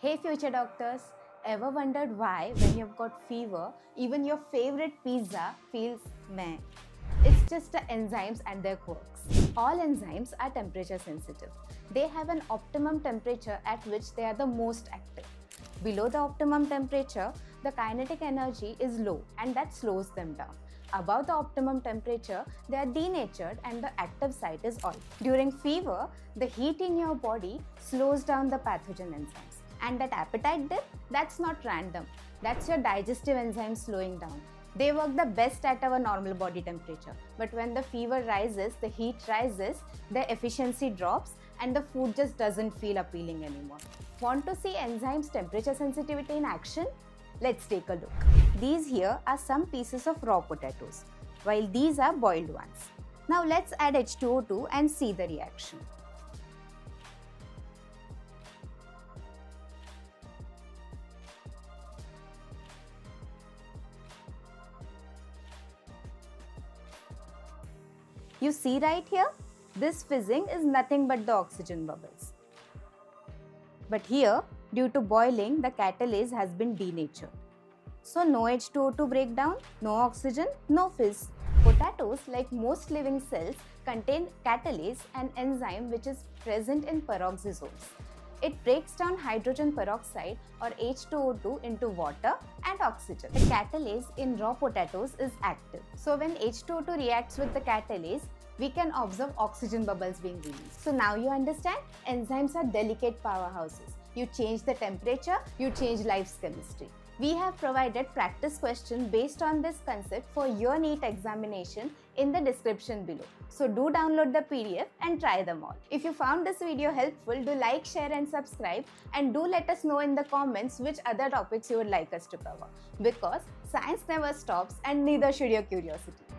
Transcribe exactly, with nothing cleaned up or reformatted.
Hey future doctors, ever wondered why when you've got fever, even your favorite pizza feels meh? It's just the enzymes and their quirks. All enzymes are temperature sensitive. They have an optimum temperature at which they are the most active. Below the optimum temperature, the kinetic energy is low and that slows them down. Above the optimum temperature, they are denatured and the active site is oil. During fever, the heat in your body slows down the pathogen enzymes. And that appetite dip, that's not random. That's your digestive enzymes slowing down. They work the best at our normal body temperature. But when the fever rises, the heat rises, the efficiency drops and the food just doesn't feel appealing anymore. Want to see enzymes temperature sensitivity in action? Let's take a look. These here are some pieces of raw potatoes, while these are boiled ones. Now let's add H two O two and see the reaction. You see right here? This fizzing is nothing but the oxygen bubbles. But here, due to boiling, the catalase has been denatured. So no H two O two breakdown, no oxygen, no fizz. Potatoes, like most living cells, contain catalase, an enzyme which is present in peroxisomes. It breaks down hydrogen peroxide or H two O two into water and oxygen. The catalase in raw potatoes is active. So when H two O two reacts with the catalase, we can observe oxygen bubbles being released. So now you understand, enzymes are delicate powerhouses. You change the temperature, you change life's chemistry. We have provided practice questions based on this concept for your NEET examination in the description below. So do download the P D F and try them all. If you found this video helpful, do like, share and subscribe, and do let us know in the comments which other topics you would like us to cover. Because science never stops and neither should your curiosity.